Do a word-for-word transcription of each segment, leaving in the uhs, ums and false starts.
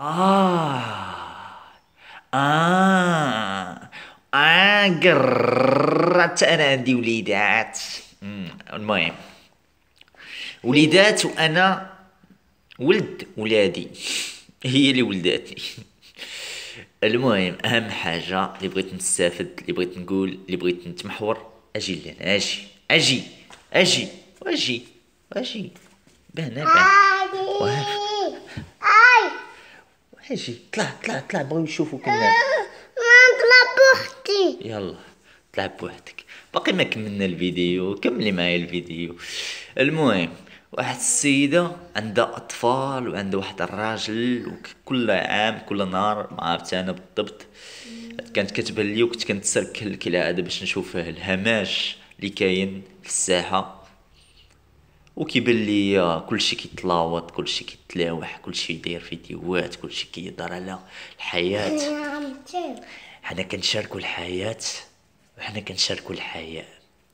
آه آه آه قررت أنا عندي وليدات. مم، المهم، وليدات وأنا ولد ولادي. هي اللي ولداتني. المهم، أهم حاجة اللي بغيت نستافد، اللي بغيت نقول، اللي بغيت نتمحور، أجي لهنا، أجي أجي أجي وأجي وأجي. بهنا بان وهاف. اجي، طلع طلع طلع، بغاو يشوفوك الناس. نطلع بوحدي. يلا طلع بوحدك. باقي ما كملنا الفيديو، كملي معايا الفيديو. المهم، واحد السيدة عندها أطفال وعندها واحد الراجل، وكل عام كل نهار ما عرفت أنا بالضبط كانت كتبان لي، وكنت كنتسركل كالعادة باش نشوف الهماش اللي كاين في الساحة. وكيبان لي كلشي كيتلاوط، كلشي كيتلاوح، كلشي داير فيديوهات، كلشي كيهضر على الحياة. حنا كنشاركو الحياة، وحنا كنشاركو الحياة.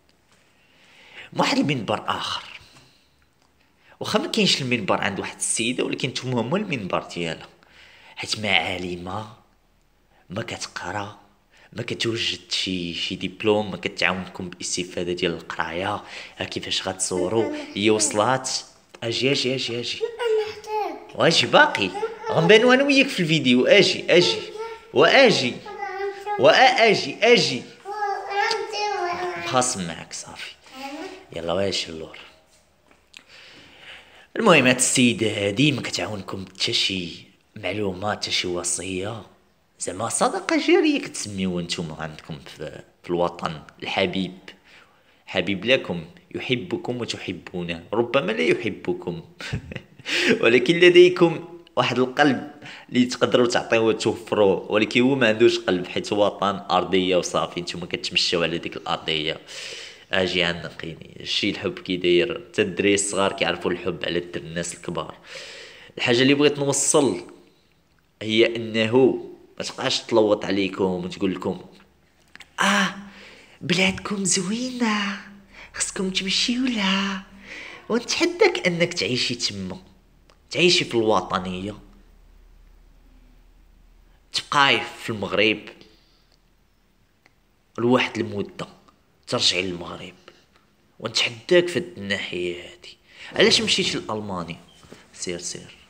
واحد المنبر اخر، واخا ما كاينش المنبر عند واحد السيده، ولكن نتوما هما المنبر ديالها، حيت ما عالمه، ما كتقرا، ما كتوجد شي شي دبلوم، ما كتعاونكم بالاستفاده ديال القرايه. ها كيفاش غتصوروا، هي وصلات. اجي اجي اجي اجي واجي باقي، غنبانو انا وياك في الفيديو. اجي اجي واجي واجي اجي خاصم معك صافي. يلا واش اللور. المهم، هاد السيدة هادي ما كتعاونكم حتى شي معلومة، حتى شي وصية، زعما صدقة جارية كتسميوها نتوما عندكم في, في الوطن الحبيب. حبيب لكم، يحبكم وتحبونه، ربما لا يحبكم. ولكن لديكم واحد القلب اللي تقدروا تعطيوه توفروه، ولكن هو ما عندوش قلب، حيت هو وطن ارضيه وصافي. نتوما كتمشاو على ديك الارضيه. اجي عنقيني شي الحب كي داير، حتى الدراري الصغار كيعرفوا الحب على الدر الناس الكبار. الحاجه اللي بغيت نوصل هي انه ما تبقاش تلوط عليكم وتقول لكم اه بلادكم زوينه، خصكم تمشيو لها، ونتحداك انك تعيشي تما، تعيشي في الوطنيه، تبقاي في المغرب لواحد المده، ترجعي للمغرب، ونتحداك في هاد الناحيه هادي. علاش مشيتي لالمانيا؟ سير سير.